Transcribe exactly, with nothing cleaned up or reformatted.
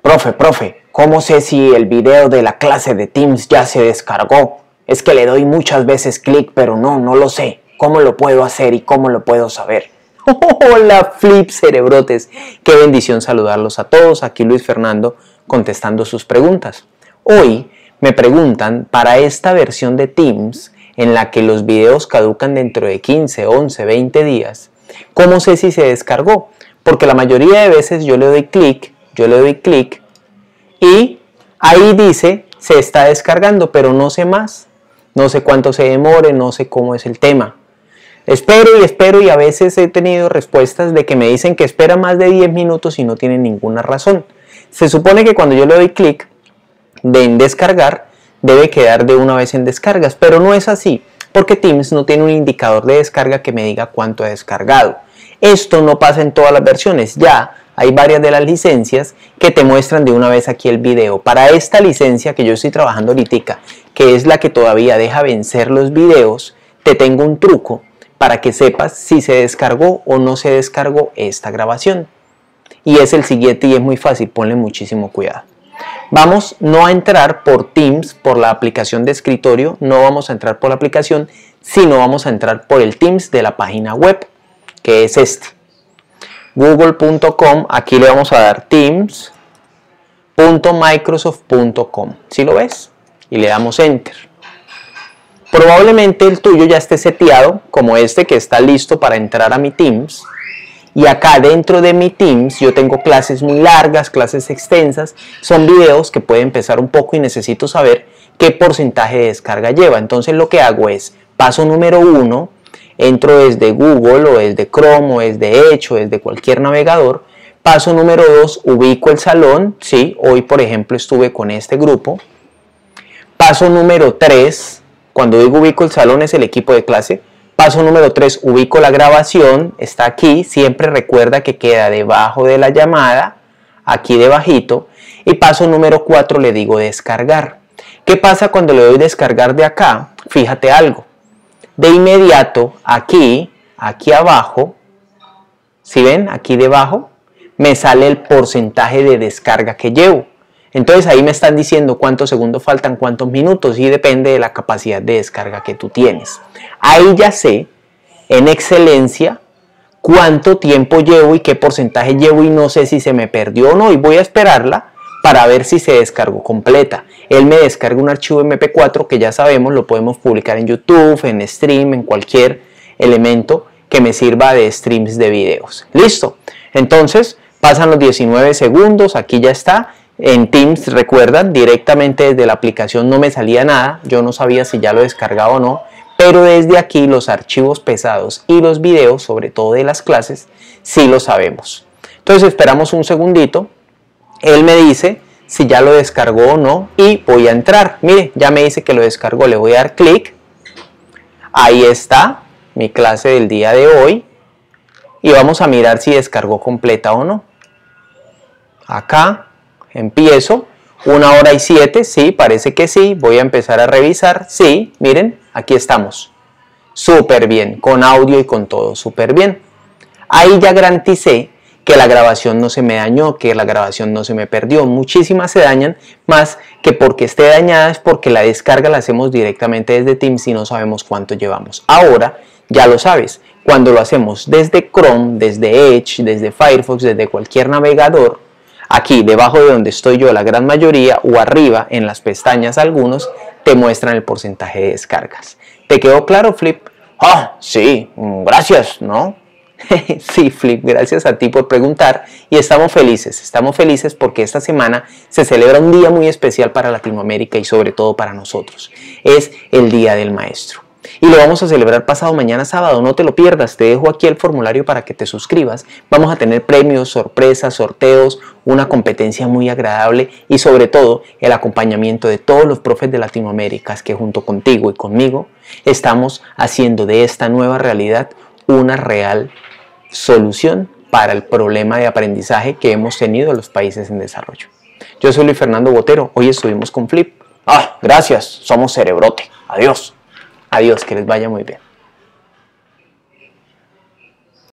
Profe, profe, ¿cómo sé si el video de la clase de Teams ya se descargó? Es que le doy muchas veces clic, pero no, no lo sé. ¿Cómo lo puedo hacer y cómo lo puedo saber? Hola Flip cerebrotes, qué bendición saludarlos a todos. Aquí Luis Fernando contestando sus preguntas. Hoy me preguntan para esta versión de Teams en la que los videos caducan dentro de quince, once, veinte días, ¿cómo sé si se descargó? Porque la mayoría de veces yo le doy clic, yo le doy clic y ahí dice se está descargando, pero no sé más, no sé cuánto se demore, no sé cómo es el tema. Espero y espero y a veces he tenido respuestas de que me dicen que espera más de diez minutos y no tienen ninguna razón. Se supone que cuando yo le doy clic en descargar, debe quedar de una vez en descargas, pero no es así, porque Teams no tiene un indicador de descarga que me diga cuánto ha descargado. Esto no pasa en todas las versiones, ya hay varias de las licencias que te muestran de una vez aquí el video. Para esta licencia que yo estoy trabajando ahorita, que es la que todavía deja vencer los videos, te tengo un truco para que sepas si se descargó o no se descargó esta grabación. Y es el siguiente y es muy fácil, ponle muchísimo cuidado. Vamos no a entrar por Teams, por la aplicación de escritorio, no vamos a entrar por la aplicación, sino vamos a entrar por el Teams de la página web, que es este. google punto com, aquí le vamos a dar teams punto microsoft punto com, ¿sí lo ves? Y le damos Enter. Probablemente el tuyo ya esté seteado, como este que está listo para entrar a mi Teams. Y acá dentro de mi Teams yo tengo clases muy largas, clases extensas, son videos que pueden pesar un poco y necesito saber qué porcentaje de descarga lleva. Entonces lo que hago es, paso número uno, entro desde Google o desde Chrome o desde Edge o desde cualquier navegador. Paso número dos, ubico el salón, ¿sí? Hoy por ejemplo estuve con este grupo. Paso número tres, cuando digo ubico el salón es el equipo de clase. Paso número tres, ubico la grabación, está aquí, siempre recuerda que queda debajo de la llamada, aquí debajito. Y paso número cuatro, le digo descargar. ¿Qué pasa cuando le doy descargar de acá? Fíjate algo. De inmediato, aquí, aquí abajo, ¿sí ven? Aquí debajo, me sale el porcentaje de descarga que llevo. Entonces ahí me están diciendo cuántos segundos faltan, cuántos minutos, y depende de la capacidad de descarga que tú tienes. Ahí ya sé, en excelencia, cuánto tiempo llevo y qué porcentaje llevo, y no sé si se me perdió o no, y voy a esperarla para ver si se descargó completa. Él me descarga un archivo eme pe cuatro que ya sabemos, lo podemos publicar en YouTube, en Stream, en cualquier elemento que me sirva de streams de videos. Listo. Entonces, pasan los diecinueve segundos, aquí ya está. En Teams, recuerdan, directamente desde la aplicación no me salía nada, yo no sabía si ya lo descargaba o no, pero desde aquí los archivos pesados y los videos, sobre todo de las clases, sí lo sabemos. Entonces esperamos un segundito, él me dice si ya lo descargó o no y voy a entrar. Mire, ya me dice que lo descargó, le voy a dar clic, ahí está mi clase del día de hoy y vamos a mirar si descargó completa o no. Acá empiezo, una hora y siete, sí, parece que sí, voy a empezar a revisar, sí, miren, aquí estamos, súper bien, con audio y con todo, súper bien. Ahí ya garanticé que la grabación no se me dañó, que la grabación no se me perdió. Muchísimas se dañan, más que porque esté dañada es porque la descarga la hacemos directamente desde Teams y no sabemos cuánto llevamos. Ahora ya lo sabes, cuando lo hacemos desde Chrome, desde Edge, desde Firefox, desde cualquier navegador, aquí debajo de donde estoy yo la gran mayoría o arriba en las pestañas algunos te muestran el porcentaje de descargas. ¿Te quedó claro, Flip? Ah, sí, gracias, ¿no? Sí, Flip, gracias a ti por preguntar y estamos felices, estamos felices porque esta semana se celebra un día muy especial para Latinoamérica y sobre todo para nosotros. Es el Día del Maestro. Y lo vamos a celebrar pasado mañana sábado, no te lo pierdas, te dejo aquí el formulario para que te suscribas. Vamos a tener premios, sorpresas, sorteos, una competencia muy agradable y sobre todo el acompañamiento de todos los profes de Latinoamérica que junto contigo y conmigo estamos haciendo de esta nueva realidad una real solución para el problema de aprendizaje que hemos tenido en los países en desarrollo. Yo soy Luis Fernando Botero, hoy estuvimos con Flip. Ah, gracias, somos Cerebrote. Adiós. Adiós, que les vaya muy bien.